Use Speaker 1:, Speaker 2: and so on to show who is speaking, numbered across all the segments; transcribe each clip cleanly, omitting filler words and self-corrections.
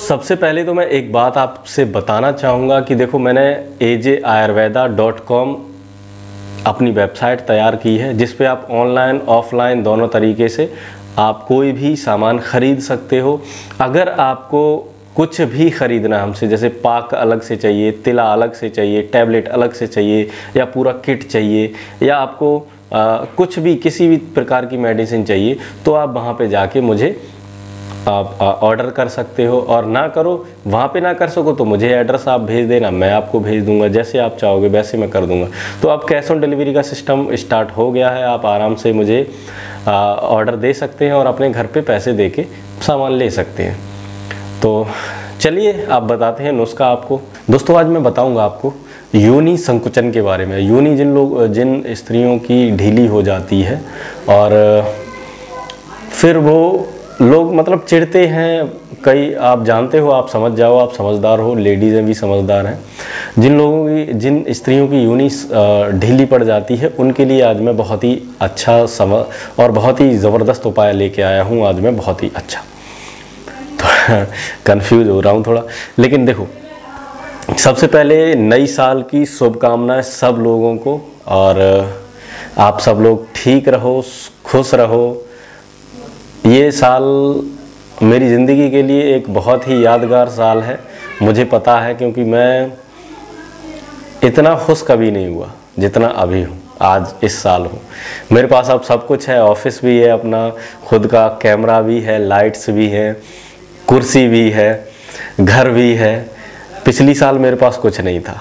Speaker 1: सबसे पहले तो मैं एक बात आपसे बताना चाहूँगा कि देखो, मैंने ajayurveda.com अपनी वेबसाइट तैयार की है, जिस पे आप ऑनलाइन ऑफलाइन दोनों तरीके से आप कोई भी सामान ख़रीद सकते हो। अगर आपको कुछ भी ख़रीदना हमसे, जैसे पाक अलग से चाहिए, तिला अलग से चाहिए, टैबलेट अलग से चाहिए, या पूरा किट चाहिए, या आपको कुछ भी किसी भी प्रकार की मेडिसिन चाहिए, तो आप वहाँ पे जाके मुझे आप ऑर्डर कर सकते हो। और ना करो, वहाँ पे ना कर सको तो मुझे एड्रेस आप भेज देना, मैं आपको भेज दूंगा। जैसे आप चाहोगे वैसे मैं कर दूंगा। तो अब कैश ऑन डिलीवरी का सिस्टम स्टार्ट हो गया है। आप आराम से मुझे ऑर्डर दे सकते हैं और अपने घर पे पैसे दे के सामान ले सकते हैं। तो चलिए आप बताते हैं नुस्खा आपको। दोस्तों, आज मैं बताऊँगा आपको योनि संकुचन के बारे में। योनि जिन स्त्रियों की ढीली हो जाती है और फिर वो लोग मतलब चिढ़ते हैं, कई आप जानते हो, आप समझ जाओ, आप समझदार हो, लेडीज़ें भी समझदार हैं। जिन स्त्रियों की योनि ढीली पड़ जाती है, उनके लिए आज मैं बहुत ही अच्छा और बहुत ही ज़बरदस्त उपाय लेके आया हूँ। आज मैं बहुत ही अच्छा, तो कंफ्यूज हो रहा हूँ थोड़ा, लेकिन देखो, सबसे पहले नई साल की शुभकामनाएं सब लोगों को। और आप सब लोग ठीक रहो, खुश रहो। ये साल मेरी ज़िंदगी के लिए एक बहुत ही यादगार साल है, मुझे पता है, क्योंकि मैं इतना खुश कभी नहीं हुआ जितना अभी हूँ, आज इस साल हूँ। मेरे पास अब सब कुछ है, ऑफिस भी है, अपना खुद का कैमरा भी है, लाइट्स भी हैं, कुर्सी भी है, घर भी है। पिछली साल मेरे पास कुछ नहीं था,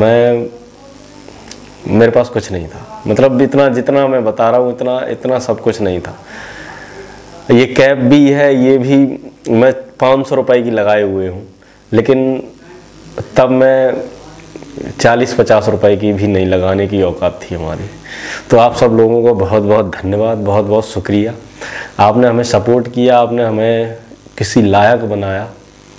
Speaker 1: मेरे पास कुछ नहीं था, मतलब इतना जितना मैं बता रहा हूँ, इतना सब कुछ नहीं था। ये कैप भी है, ये भी मैं 500 रुपए की लगाए हुए हूँ, लेकिन तब मैं 40-50 रुपए की भी नहीं लगाने की औकात थी हमारी। तो आप सब लोगों को बहुत बहुत धन्यवाद, बहुत बहुत शुक्रिया। आपने हमें सपोर्ट किया, आपने हमें किसी लायक बनाया।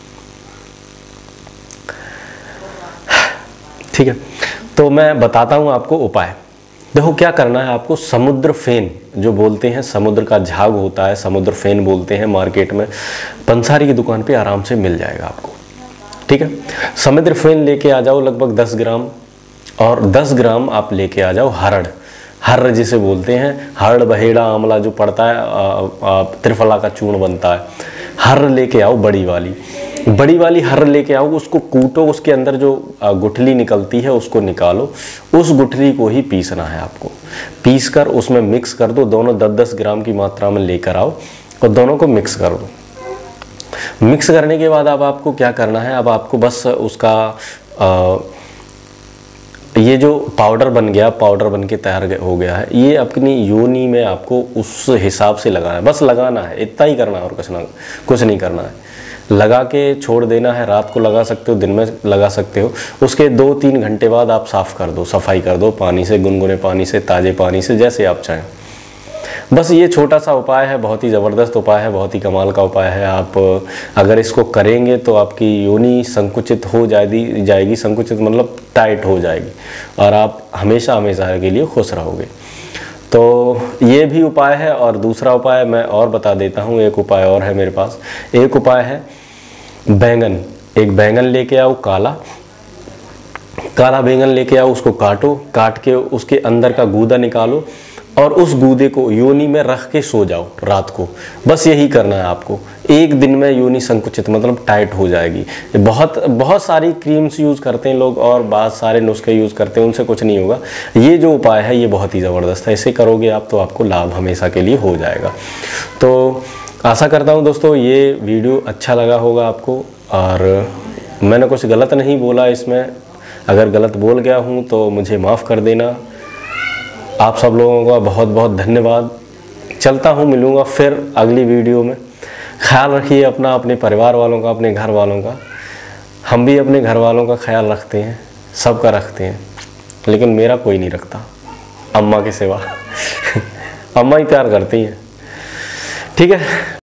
Speaker 1: ठीक है, तो मैं बताता हूँ आपको उपाय। देखो, क्या करना है आपको, समुद्र फेन जो बोलते हैं, समुद्र का झाग होता है, समुद्र फेन बोलते हैं, मार्केट में पंसारी की दुकान पे आराम से मिल जाएगा आपको। ठीक है, समुद्र फेन लेके आ जाओ लगभग 10 ग्राम, और 10 ग्राम आप लेके आ जाओ हर्र जिसे बोलते हैं, हर्र बहेड़ा आंवला जो पड़ता है, त्रिफला का चूर्ण बनता है। हर्र लेके आओ, बड़ी वाली हर्र लेके आओ, उसको कूटो, उसके अंदर जो गुठली निकलती है उसको निकालो, उस गुठली को ही पीसना है आपको। पीस कर उसमें मिक्स कर दो, दोनों 10-10 ग्राम की मात्रा में लेकर आओ और दोनों को मिक्स कर दो। मिक्स करने के बाद अब आपको क्या करना है, अब आपको बस उसका ये जो पाउडर बन गया, पाउडर बन के तैयार हो गया है, ये अपनी योनि में आपको उस हिसाब से लगाना है, बस लगाना है, इतना ही करना है और कुछ नहीं करना है। लगा के छोड़ देना है, रात को लगा सकते हो, दिन में लगा सकते हो। उसके 2-3 घंटे बाद आप साफ़ कर दो, सफाई कर दो पानी से, गुनगुने पानी से, ताज़े पानी से, जैसे आप चाहें। बस ये छोटा सा उपाय है, बहुत ही ज़बरदस्त उपाय है, बहुत ही कमाल का उपाय है। आप अगर इसको करेंगे तो आपकी योनि संकुचित हो जाएगी, संकुचित मतलब टाइट हो जाएगी, और आप हमेशा हमेशा के लिए खुश रहोगे। तो ये भी उपाय है। और दूसरा उपाय मैं और बता देता हूँ, एक उपाय और है मेरे पास। एक उपाय है बैंगन। एक बैंगन लेके आओ, काला बैंगन लेके आओ, उसको काट के उसके अंदर का गूदा निकालो, और उस गूदे को योनि में रख के सो जाओ रात को। बस यही करना है आपको। एक दिन में योनि संकुचित मतलब टाइट हो जाएगी। बहुत सारी क्रीम्स यूज़ करते हैं लोग और बहुत सारे नुस्खे यूज़ करते हैं, उनसे कुछ नहीं होगा। ये जो उपाय है ये बहुत ही ज़बरदस्त है, इसे करोगे आप तो आपको लाभ हमेशा के लिए हो जाएगा। तो आशा करता हूँ दोस्तों ये वीडियो अच्छा लगा होगा आपको, और मैंने कुछ गलत नहीं बोला इसमें। अगर गलत बोल गया हूँ तो मुझे माफ़ कर देना। आप सब लोगों का बहुत बहुत धन्यवाद। चलता हूँ, मिलूँगा फिर अगली वीडियो में। ख्याल रखिए अपना, अपने परिवार वालों का, अपने घर वालों का। हम भी अपने घर वालों का ख्याल रखते हैं, सबका रखते हैं, लेकिन मेरा कोई नहीं रखता, अम्मा के सिवा। अम्मा ही प्यार करती हैं। ठीक है।